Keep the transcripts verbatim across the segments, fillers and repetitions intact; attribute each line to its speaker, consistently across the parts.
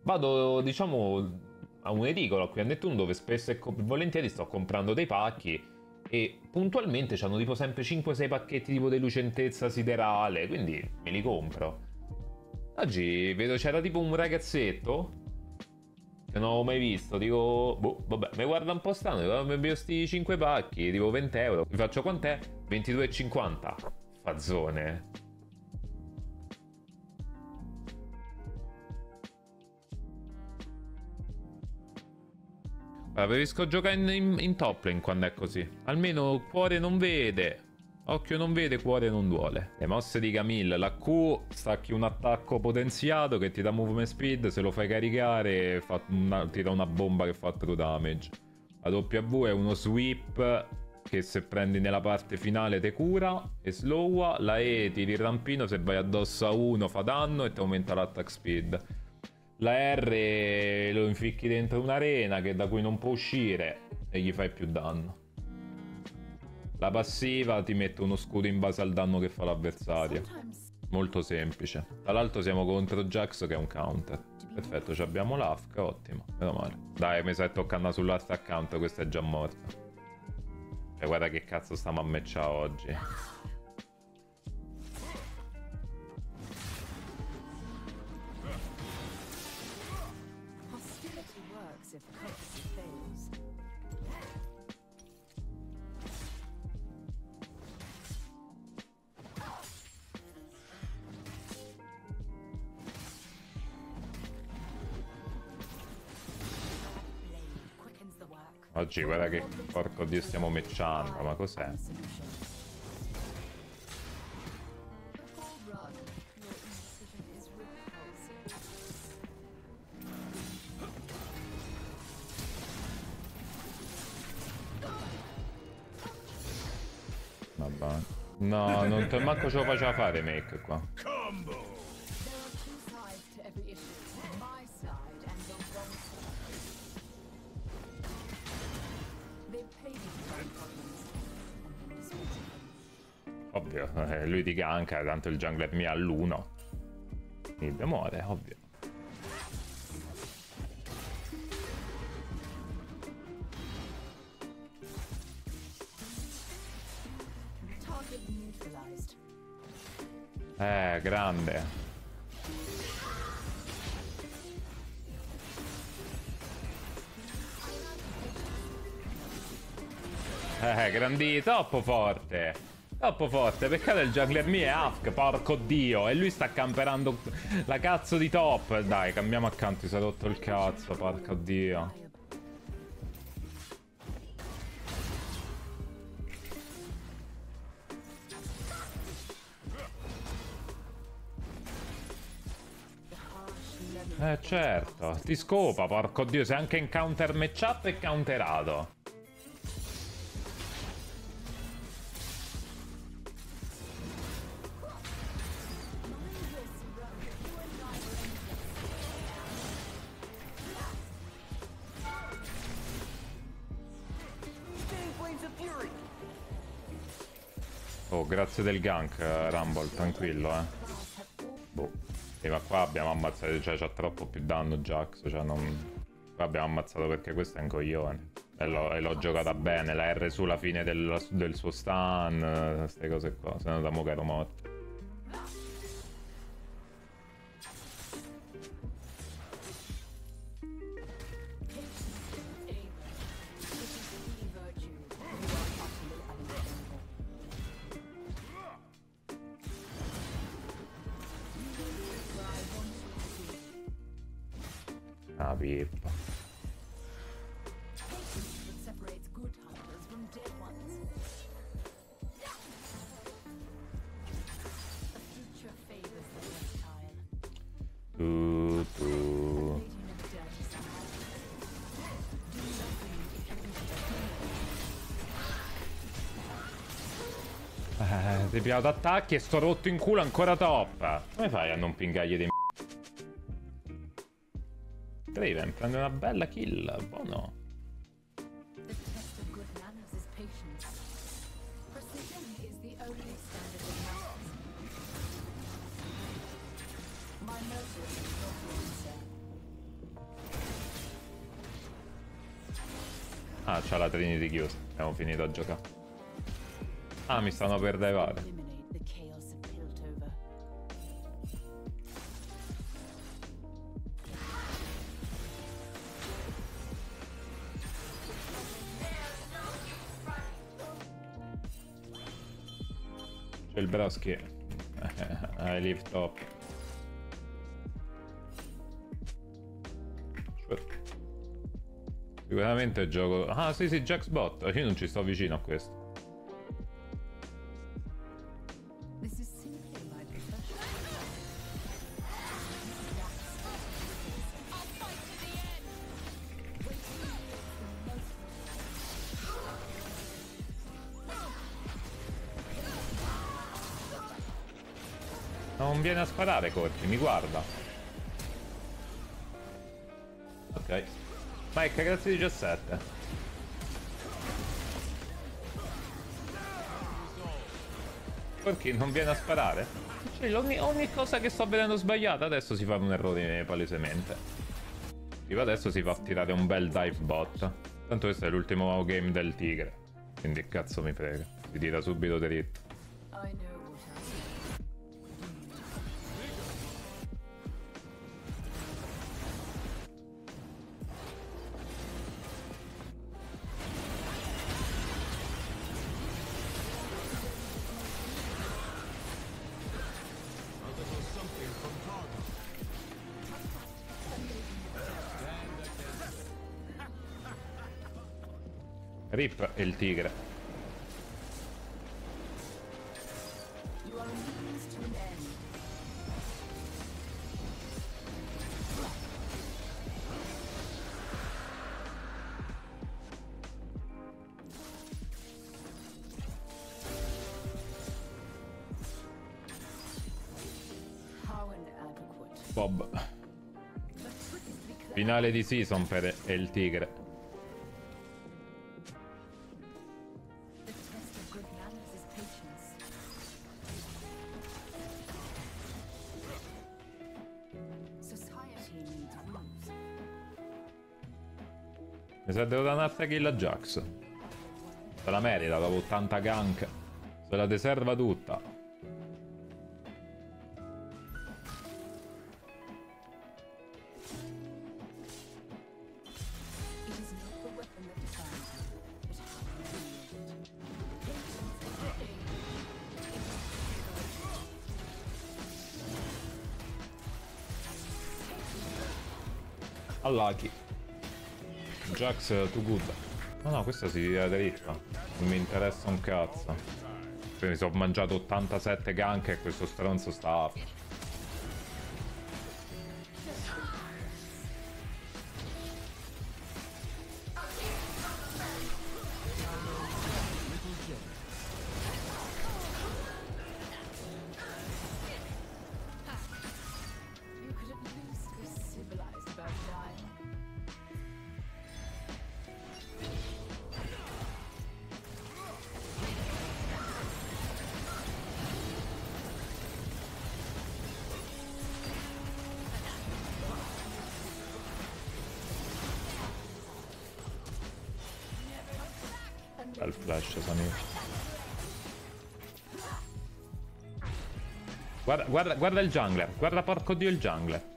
Speaker 1: vado, diciamo, a un edicolo qui a Nettuno dove spesso e volentieri sto comprando dei pacchi e puntualmente hanno tipo sempre cinque sei pacchetti tipo di lucentezza siderale, quindi me li compro. Oggi vedo c'era tipo un ragazzetto che non avevo mai visto, dico, boh, vabbè, mi guarda un po' strano, dico, mi vedo sti cinque pacchi, tipo venti euro, vi faccio quant'è? ventidue e cinquanta. Fazzone. Allora, preferisco giocare in, in, in top lane quando è così. Almeno cuore non vede. Occhio non vede, cuore non duole. Le mosse di Camille. La Q stacchi un attacco potenziato che ti dà movement speed. Se lo fai caricare fa una, ti dà una bomba che fa true damage. La W è uno sweep che se prendi nella parte finale te cura e slowa. La E tiri il rampino, se vai addosso a uno fa danno e ti aumenta l'attack speed. La R lo inficchi dentro un'arena che da cui non può uscire e gli fai più danno. La passiva ti mette uno scudo in base al danno che fa l'avversario. Molto semplice. Tra l'altro siamo contro Jax che è un counter. Perfetto, ci abbiamo l'A F K, ottimo. Meno male. Dai, mi stai toccando sull'altro account, questa è già morta. E guarda che cazzo stiamo a matchare oggi. Oggi guarda che porco dio stiamo matchando, ma cos'è? Vabbè. No, non te, manco ce lo faceva fare make qua. Ovvio, eh, lui ti ganka, tanto il jungler mio all'uno. Mid muore, ovvio. Eh, grande. Eh, grandi, troppo forte. Troppo forte, peccato il jungler mio è A F K, porco dio. E lui sta camperando la cazzo di top. Dai, cambiamo accanto, si è rotto il cazzo, porco dio. Eh certo, ti scopa, porco dio, sei anche in counter matchup e counterato. Oh, grazie del gank, Rumble, tranquillo, eh. Boh. E ma qua abbiamo ammazzato, cioè c'ha troppo più danno Jax, cioè non... Qua abbiamo ammazzato perché questo è un coglione. E l'ho giocata bene, la R sulla fine del, del suo stun, queste cose qua, se no da mo' che ero morto. Ah, pippa. Tu, tu. Eh, ti piato attacchi e sto rotto in culo ancora top. Come fai a non pingargli dei Draven prende una bella kill, buono. Ah, c'ha la Trinity chiusa. Abbiamo finito a giocare. Ah, mi stanno per levare. C'è il Broschi. I live top. Sicuramente gioco... Ah sì sì, Jaxbot. Io non ci sto vicino a questo. Non viene a sparare, Corti, mi guarda. Ok. Mike, grazie diciassette. Perché non viene a sparare? Cioè, ogni, ogni cosa che sto vedendo sbagliata adesso si fa un errore palesemente. Tipo adesso si fa tirare un bel dive bot. Tanto questo è l'ultimo game del tigre. Quindi cazzo mi frega. Si tira subito dritto. Rip e il tigre. Bob. Finale di season per il tigre. Mi sa devo dare un'altra kill a Jax. Se la merita dopo ottanta gank. Se la deserva tutta. All'Aki. Jax too good. No no, questa si tira dritta. Non mi interessa un cazzo. Mi sono mangiato ottantasette gank e questo stronzo sta... Bel flash, Samir. Guarda, guarda, guarda il jungler. Guarda porco dio il jungler.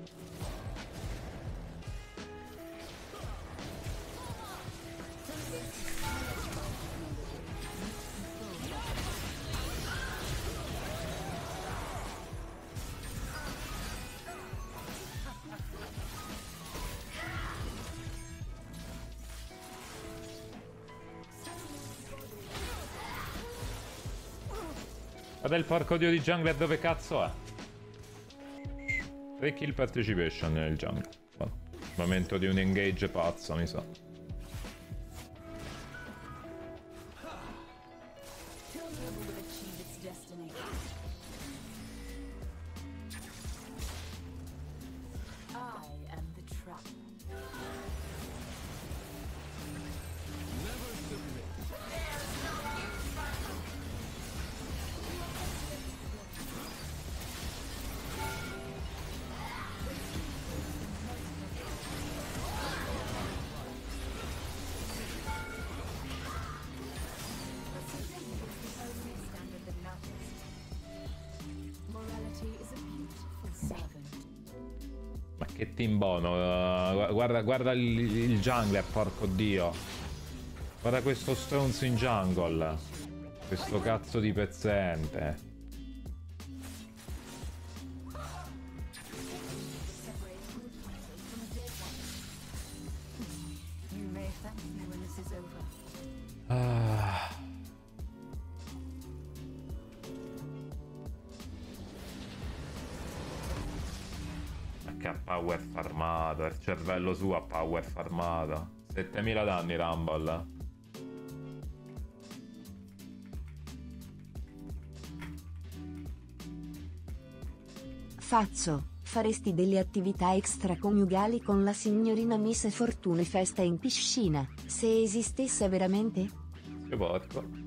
Speaker 1: Guarda il porco dio di jungler dove cazzo è? tre kill participation nel jungler. Momento di un engage pazzo, mi sa. Che team buono. Uh, guarda, guarda il, il jungler, porco dio. Guarda questo stronzo in jungle. Questo cazzo di pezzente. Ah. Che ha power farmato, il cervello suo ha power farmato. settemila danni Rumble.
Speaker 2: Fazzo, faresti delle attività extraconiugali con la signorina Miss Fortune Festa in piscina, se esistesse veramente?
Speaker 1: Che porco.